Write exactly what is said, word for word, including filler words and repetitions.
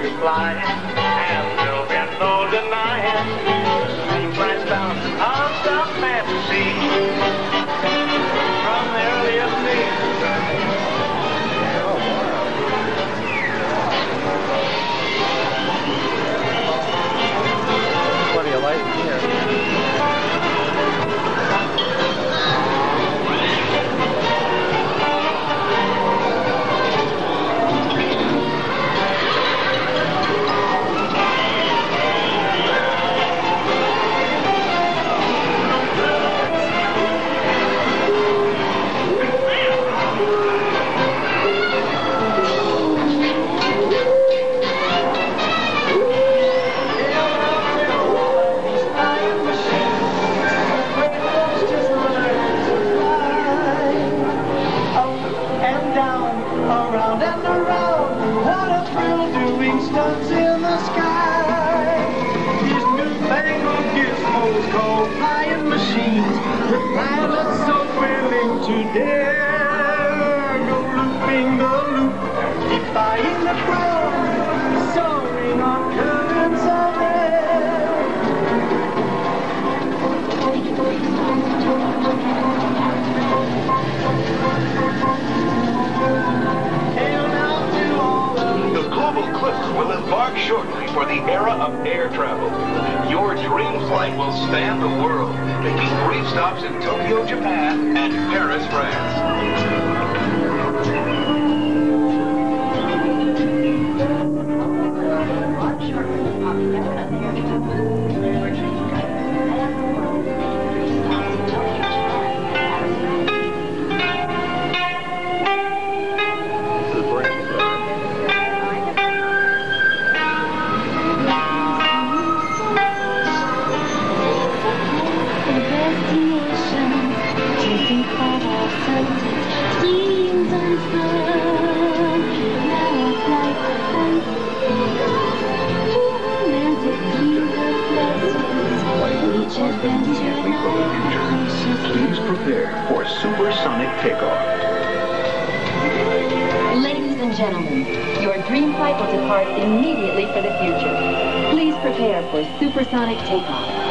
be flying, and there'll be no denying. She flies down on South Fantasy from the earliest days. Plenty of light in here. Shortly for the era of air travel. Your dream flight will span the world, making brief stops in Tokyo, Japan, and Paris, France. Please prepare for supersonic takeoff. Ladies and gentlemen, your dream flight will depart immediately for the future. Please prepare for supersonic takeoff.